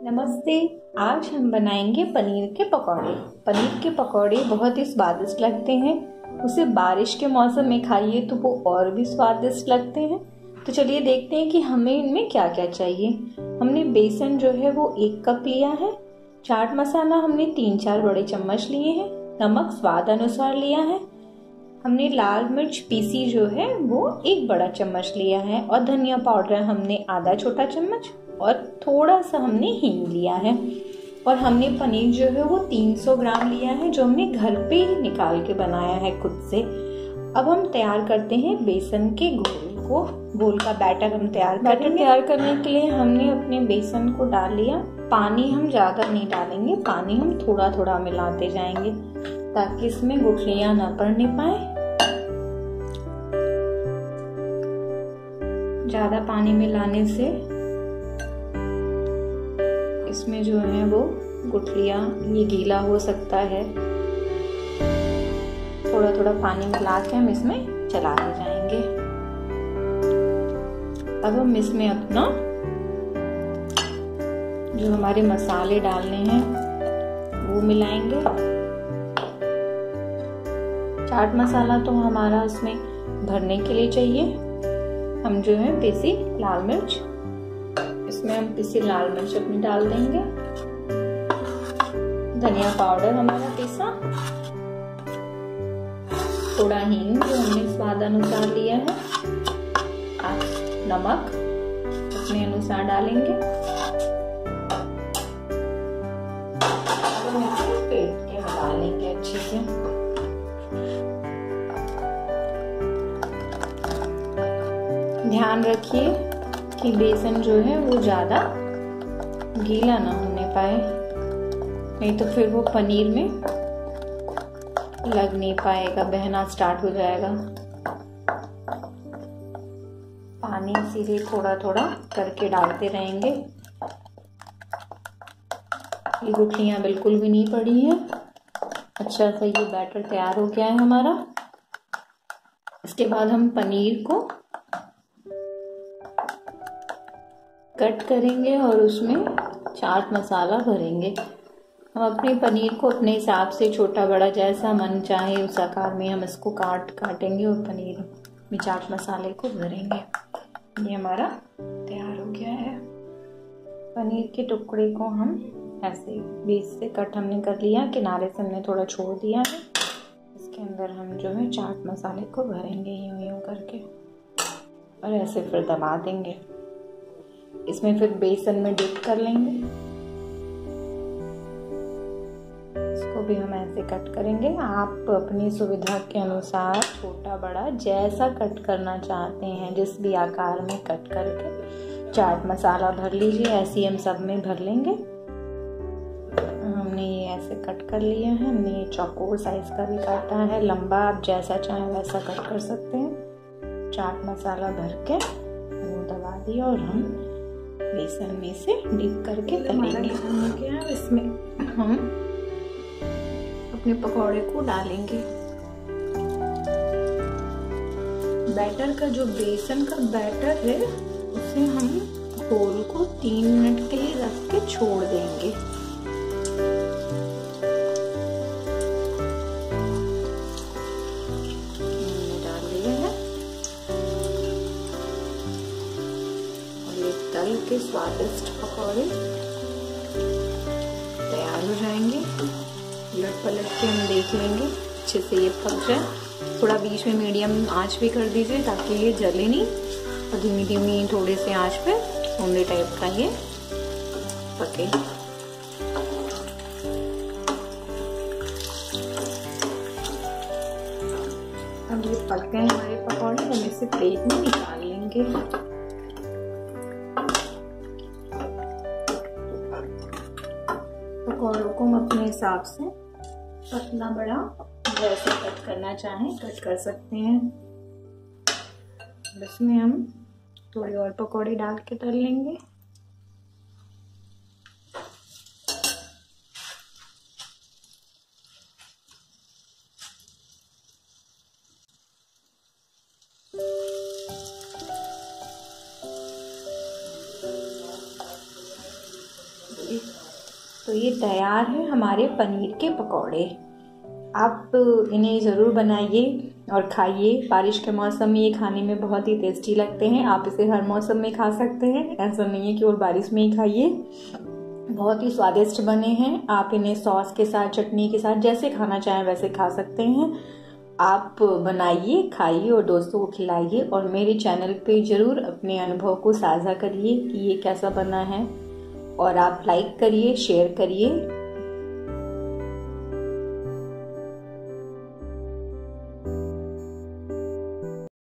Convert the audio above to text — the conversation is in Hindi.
नमस्ते। आज हम बनाएंगे पनीर के पकौड़े। पनीर के पकौड़े बहुत ही स्वादिष्ट लगते हैं। उसे बारिश के मौसम में खाइए तो वो और भी स्वादिष्ट लगते हैं। तो चलिए देखते हैं कि हमें इनमें क्या क्या चाहिए। हमने बेसन जो है वो 1 कप लिया है। चाट मसाला हमने 3-4 बड़े चम्मच लिए हैं। नमक स्वाद अनुसार लिया है। हमने लाल मिर्च पीसी जो है वो 1 बड़ा चम्मच लिया है और धनिया पाउडर हमने आधा छोटा चम्मच और थोड़ा सा हमने हींग लिया है। और हमने पनीर जो है वो 300 ग्राम लिया है, जो हमने घर पे ही निकाल के बनाया है खुद से। अब हम तैयार करते हैं बेसन के घोल को। घोल का बैटर हम तैयार करने के लिए हमने अपने बेसन को डाल लिया। पानी हम ज्यादा नहीं डालेंगे, पानी हम थोड़ा थोड़ा मिलाते जाएंगे ताकि इसमें गुठलियां ना पड़ने पाए। ज्यादा पानी मिलाने से इसमें जो है वो गुठलियां, ये गीला हो सकता है। थोड़ा थोड़ा पानी मिला के हम इसमें चलाते जाएंगे। अब हम इसमें अपना जो हमारे मसाले डालने हैं वो मिलाएंगे। चाट मसाला तो हमारा उसमें भरने के लिए चाहिए। हम जो है पिसी लाल मिर्च, इसमें हम पिसी लाल मिर्च अपनी डाल देंगे। धनिया पाउडर हमारा पिसा, थोड़ा हींग जो हमने स्वाद अनुसार लिया है, नमक अपने अनुसार डालेंगे। फेंट के मिला लेंगे अच्छे से। ध्यान रखिए कि बेसन जो है वो ज्यादा गीला ना होने पाए, नहीं तो फिर वो पनीर में लग नहीं पाएगा, बहना स्टार्ट हो जाएगा। पानी इसीलिए थोड़ा थोड़ा करके डालते रहेंगे। ये गुठलियां बिल्कुल भी नहीं पड़ी है। अच्छा सा ये बैटर तैयार हो गया है हमारा। इसके बाद हम पनीर को कट करेंगे और उसमें चाट मसाला भरेंगे। हम अपने पनीर को अपने हिसाब से छोटा बड़ा जैसा मन चाहे उस आकार में हम इसको काटेंगे और पनीर में चाट मसाले को भरेंगे। ये हमारा तैयार हो गया है। पनीर के टुकड़े को हम ऐसे बीच से कट हमने कर लिया, किनारे से हमने थोड़ा छोड़ दिया है। इसके अंदर हम जो है चाट मसाले को भरेंगे यूं यूं करके और ऐसे फिर दबा देंगे। इसमें फिर बेसन में डिप कर लेंगे। इसको भी हम ऐसे कट करेंगे। आप अपनी सुविधा के अनुसार छोटा बड़ा जैसा कट करना चाहते हैं, जिस भी आकार में कट करके चाट मसाला भर लीजिए। ऐसे हम सब में भर लेंगे। हमने ये ऐसे कट कर लिया है। हमने ये चौकोर साइज का भी काटा है, लंबा आप जैसा चाहें वैसा कट कर सकते हैं। चाट मसाला भर के वो दबा दिया और हम बेसन में से डिप करके तलेंगे। इसमें हम अपने पकौड़े को डालेंगे। बैटर का जो बेसन का बैटर है उसे हम घोल को 3 मिनट के लिए रख के छोड़ देंगे। डाल दिया है। तल के स्वादिष्ट पकौड़े तैयार हो जाएंगे। उलट पलट के हम देख लेंगे अच्छे से ये पक जाए। थोड़ा बीच में मीडियम आंच भी कर दीजिए ताकि ये जले नहीं, और धीमी धीमी थोड़े से आंच पे ओंडे टाइप का ये पके। अब ये पक गए हमारे पकौड़े, हम इसे प्लेट में निकाल लेंगे। पकौड़ों को हम अपने हिसाब से पतला बड़ा जैसे कट करना चाहें कट कर सकते हैं। इसमें हम थोड़े और पकौड़े डाल के तल लेंगे। ये तैयार है हमारे पनीर के पकौड़े। आप इन्हें ज़रूर बनाइए और खाइए। बारिश के मौसम में ये खाने में बहुत ही टेस्टी लगते हैं। आप इसे हर मौसम में खा सकते हैं, ऐसा नहीं है कि केवल बारिश में ही खाइए। बहुत ही स्वादिष्ट बने हैं। आप इन्हें सॉस के साथ, चटनी के साथ, जैसे खाना चाहें वैसे खा सकते हैं। आप बनाइए, खाइए और दोस्तों को खिलाइए और मेरे चैनल पे ज़रूर अपने अनुभव को साझा करिए कि ये कैसा बना है। और आप लाइक करिए, शेयर करिए।